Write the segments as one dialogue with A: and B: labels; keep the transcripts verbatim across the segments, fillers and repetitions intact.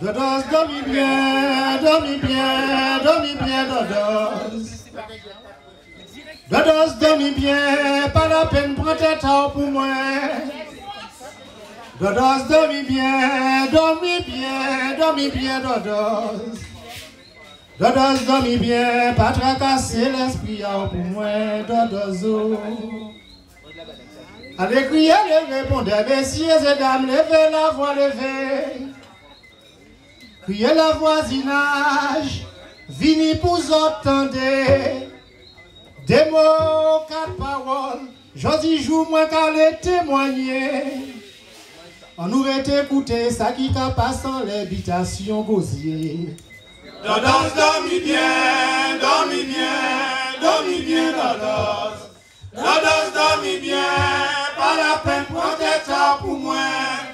A: Dòdòz, dormi bien, dormi bien, dormi bien, Dòdòz. Dòdòz, dormi bien, pas la peine prendre temps pour moi. Dòdòz, dormi bien, dormi bien, dormi bien, Dòdòz. Dòdòz, dormi bien, pas tracasser l'esprit pour moi, Dòdòz. Allez crier, les répondeurs, messieurs et dames, levez la voix, levez. Criez le voisinage, vini pour entendre. Des mots, quatre paroles, j'ose joue moins qu'à les témoigner. On nous va écouter ça qui passe dans l'habitation Gosier.
B: Dòdòz, dormi bien, dormi bien, dormi bien, Dòdòz. Dòdòz, dormi bien, pas la peine prendre tes temps pour moi.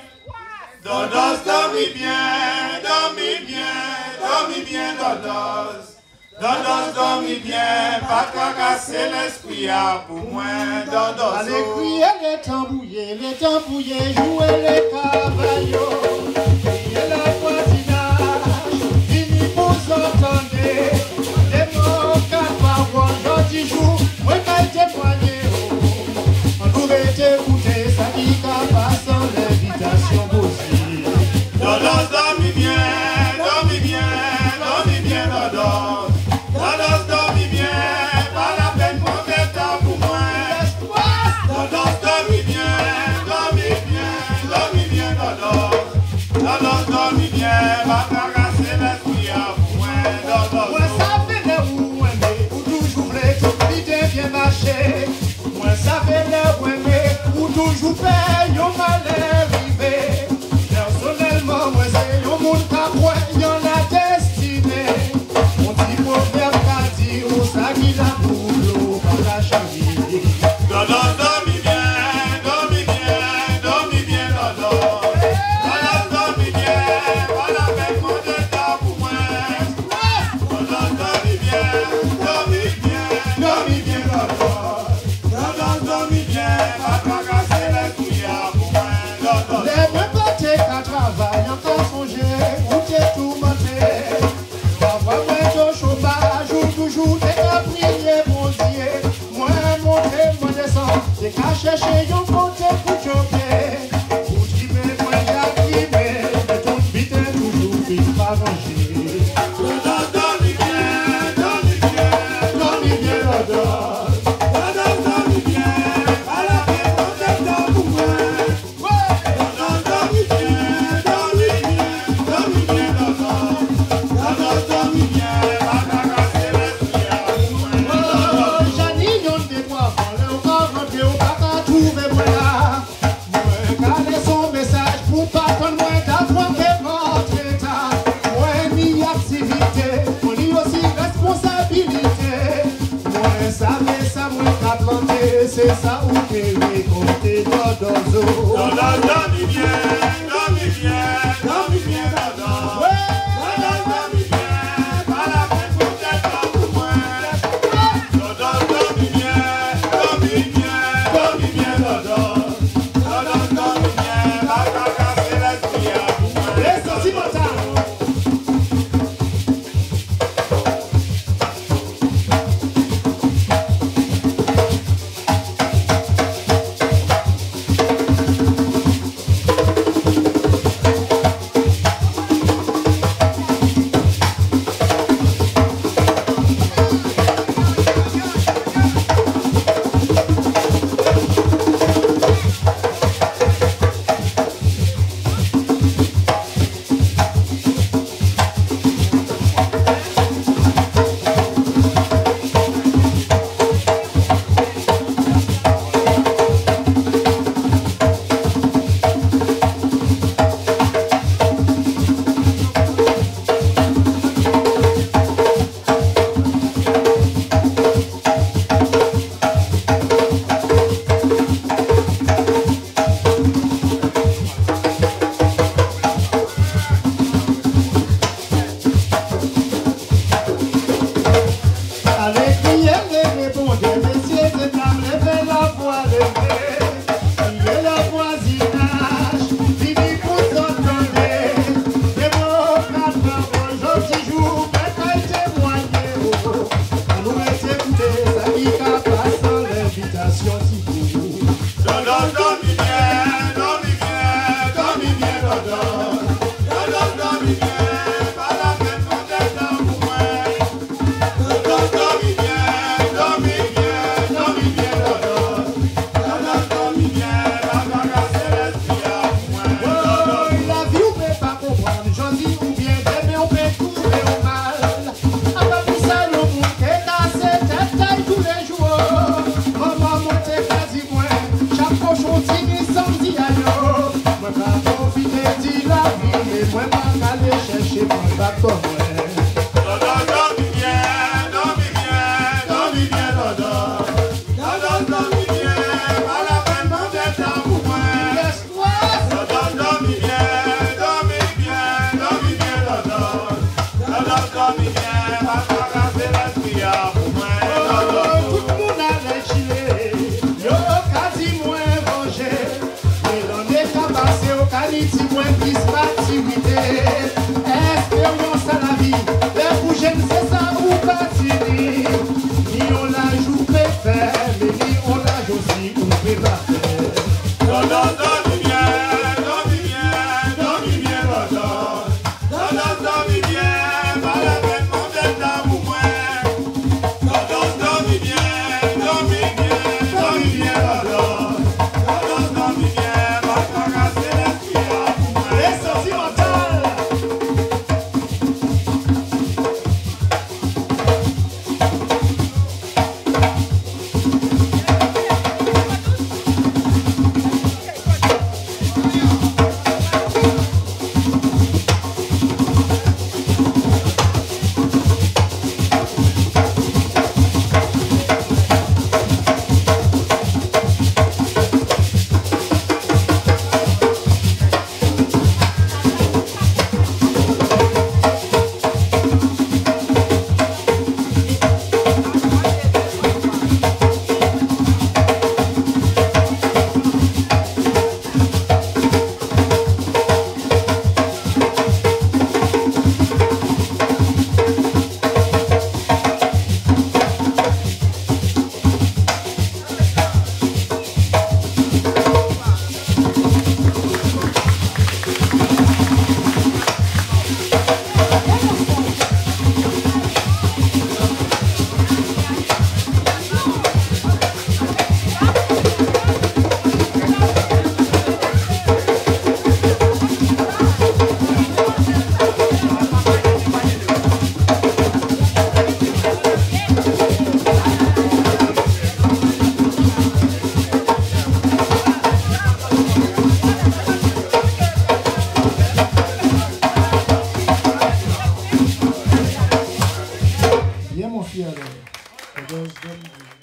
B: Dòdòz, dormi bien, dormi bien, dormi bien, Dòdòz. Dòdòz, dormi bien, pas tracasser l'esprit pour moi, Dòdòz.
A: Allez crier les tambouillés, les tambouillés, jouer les caballos. Crier le voisinage, vini pour entendre. Des mots, quatre paroles, j'en joue, moi qu'à témoigner. On nous va écouter ça qui passe dans l'invitation Gosier.
B: Dòdòz, dormi bien, dormi bien, dormi bien, Dòdòz. Dòdòz, dormi bien, pas la peine pour tes temps pour moi. Dòdòz, dormi bien, dormi bien, dormi bien, Dòdòz. Dòdòz, dormi bien, pas tracasser l'esprit pour moi, Dòdòz.
A: Moi ça fait les où aimer, ou toujours les l'idée bien marcher. Moi ça fait les où aimer, ou toujours faire yon mal arrivé. Personnellement, moi c'est yon monde qu'a point, yon la destinée. On dit proverbe qu'a dit, ou ça qui la boulot, par la charrier.
B: Dòdòz, dormi bien, dormi bien, dormi bien, Dòdòz. Dòdòz, dormi bien, pas la peine pour tes temps pour moi. Dòdòz, dormi bien, dormi bien, dormi bien, Dòdòz. Dòdòz, dormi bien, pas tracasser l'esprit pour moi, Dòdòz.
A: Les mêmes bâtés qu'à travail, encore songer, ou t'es tout monté. Parfois, moi, ton chômage, ou toujours t'es qu'à prier, mon Dieu. Moi, monter, moi, descendre, t'es qu'à chercher, yon côté pour choquer. Pour trimer, moi, j'activer, mais ton vite est toujours vite pas manger.
B: Dòdòz, dormi bien, dormi bien,
A: Dormi bien, Dòdòz.
B: Dòdòz, dormi bien, pas la peine pour tes temps pour moi. Dòdòz, dormi bien, dormi bien, dormi bien, Dòdòz. Dòdòz, dormi bien, pas tracasser l'esprit pour moi, Dòdòz.
A: Jani yon de moi, on ou pas rentrer, ou pas qu'à trouver moi là. Moi, garder son message pour pas prendre moi d'avant que votre état. Moi, ni activité, moi, ni aussi responsabilité. Moi, savez ça, moi, qu'à planter, c'est ça ou que récolter Dòdòz.
B: Dòdòz, dormi bien, dormi bien, dormi bien, Dòdòz. Dòdòz, dormi bien, pas la peine pour tes temps pour moi. Dòdòz, dormi bien, dormi bien, dormi bien, Dòdòz. Dòdòz, dormi bien, pas tracasser l'esprit pour moi.
A: Les sentimentaux. fiers d'elle. Dòdòz, donne.